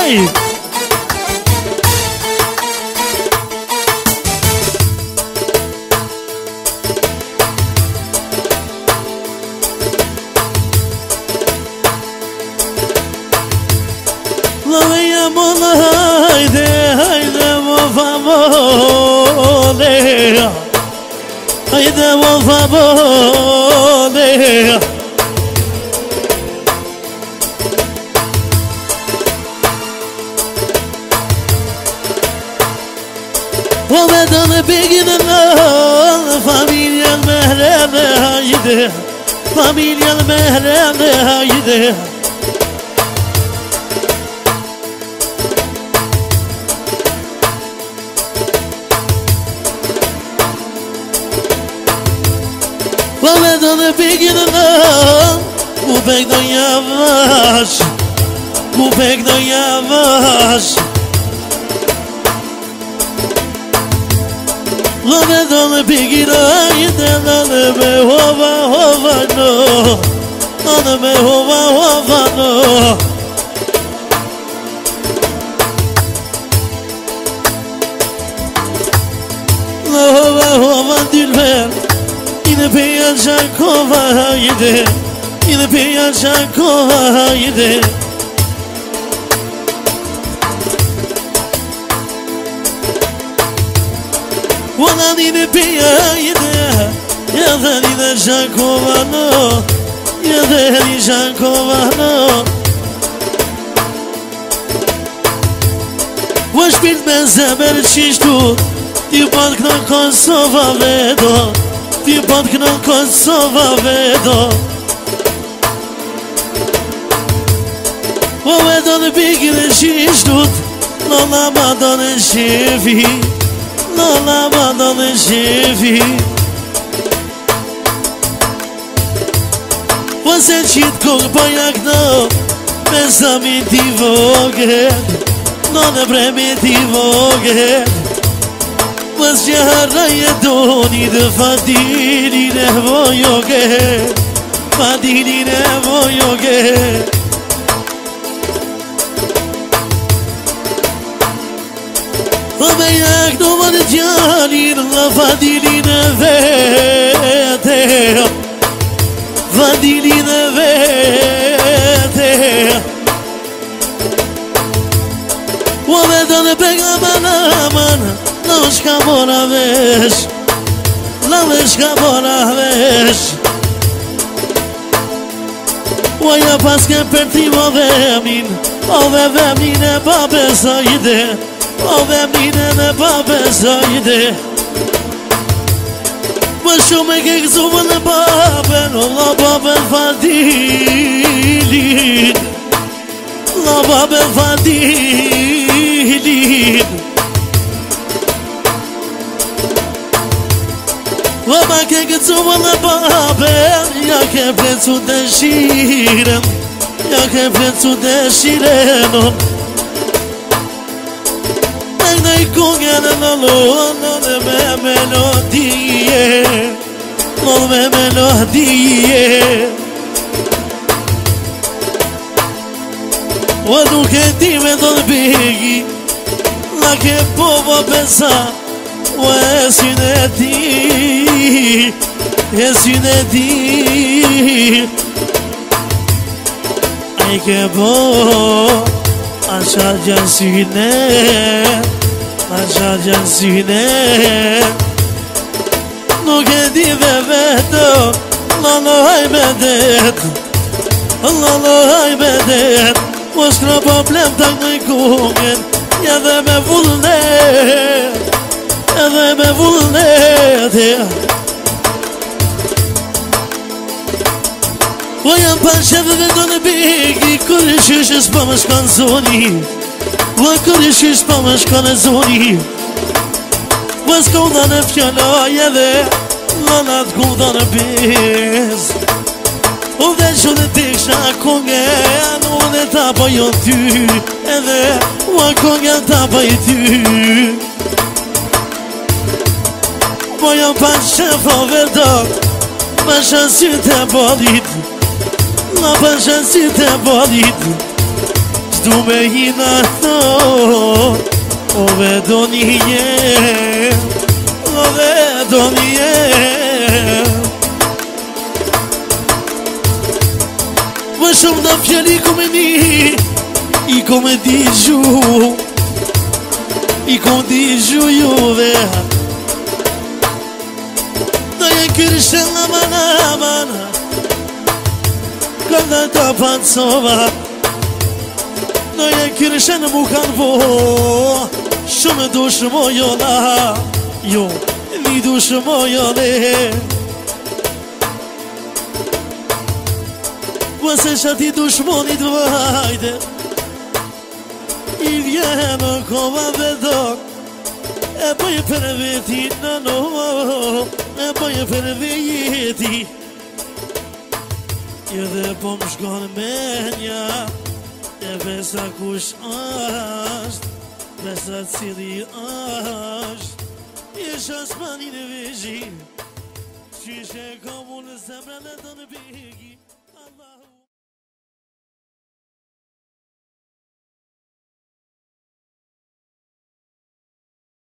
هاي يا مولا هايدي هايدي وفابولي هايدي وفابولي وبدن بيجن فاميليا المهران هايدي فاميليا المهران هايدي وبدن بيجن وبيجن يavaş وبيجن يavaş وبدن بيجن يدلل بهوا هوا نو أنا بهوا هوا نو هوا هوا دلبر Yine peyacak kovaydı Yine peyacak kovaydı Valla yine peyaydı Ya da yine jakovano Ya da yine jakovano Vaş bilmez emer çiştu Dipak na Kosova vedo Ti patkno Kosova vedo O vedon bigre shishtut Lola madon shevi Lola madon shevi Você chit kog bayakno Besami ti voged Non bremi ti voged بس جهرای دونی فدیلی نوایوگه فدیلی نوایوگه و به یک دوبار جانین فدیلی نویته فدیلی نویته و بدن بگم من Lavish kabora vesh Lavish kabora vesh Oja paske për ti ove min e babe sajde Ove min e babe sajde Më shumë e ke këzumë në baben La baben fadilin La baben fadilin وما كنت ولا بابا يا كيف تدشيرن يا كيف تدشيرن أنا يكون أنا لون ملودية لون ملودية ودو كنتي من بيجي لكن بابا بسا وسنتي يا سنتي أي كبو أشجع جنسينة أشجع جنسينة نوكدي ببتو الله هاي بدت الله هاي بدت واشكر بابلم تغنيكوين يا ذا مفولني Edhe me vullnete O jam pa shefëve do në begi Kër i shishës pa më shka në zoni O kër i shishës pa më shka në zoni O s'kunda në fjallaj edhe Lanat kunda në bez O dhe shumë të kisha kongen O dhe tapa jo ty Edhe o kongen tapa i ty Moja panszefa verdad Pasha si te bolit La pasha si te bolit Dumejina ove donije Vă shumë da fjali kom e ni I kom e di gju juve Da je kërshën aman Kada ta pancova Da je kërshën mu kanë vo Shumë dush mojona Jo, mi dush mojone Vëse shati dushmonit vajde I vjenë kova vedok E bëjë për veti në no E bëjë për vejeti Edhe po më shkon menja E besa kush asht Besa cili asht Isha s'mani në vejgjim Qyshe komu në zemrën e të në begi